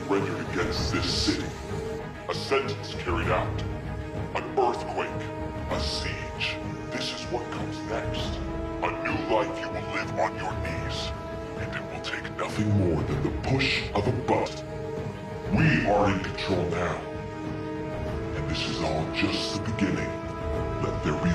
rendered against this city. A sentence carried out. An earthquake. A siege. This is what comes next. A new life you will live on your knees. And it will take nothing more than the push of a button. We are in control now. And this is all just the beginning. Let there be